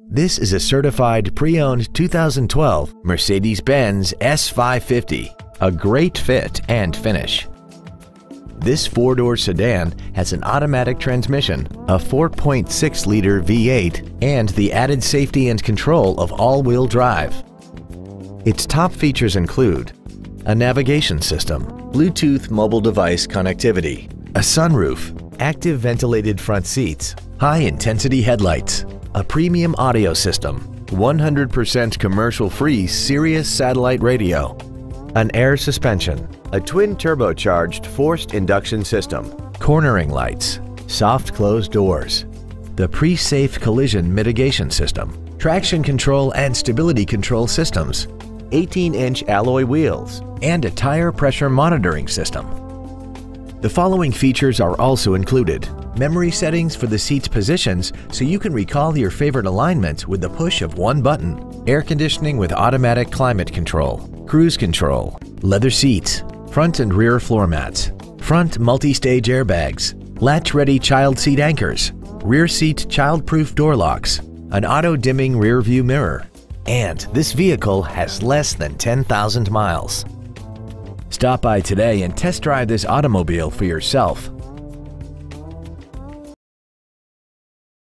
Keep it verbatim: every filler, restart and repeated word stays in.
This is a certified pre-owned two thousand twelve Mercedes-Benz S five fifty, a great fit and finish. This four-door sedan has an automatic transmission, a four point six liter V eight, and the added safety and control of all-wheel drive. Its top features include a navigation system, Bluetooth mobile device connectivity, a sunroof, active ventilated front seats, high-intensity headlights, a premium audio system, one hundred percent commercial-free Sirius satellite radio, an air suspension, a twin-turbocharged forced induction system, cornering lights, soft closed doors, the pre-safe collision mitigation system, traction control and stability control systems, eighteen inch alloy wheels, and a tire pressure monitoring system. The following features are also included: memory settings for the seat's positions so you can recall your favorite alignment with the push of one button, air conditioning with automatic climate control, cruise control, leather seats, front and rear floor mats, front multi-stage airbags, latch-ready child seat anchors, rear seat child-proof door locks, an auto-dimming rear view mirror, and this vehicle has less than ten thousand miles. Stop by today and test drive this automobile for yourself.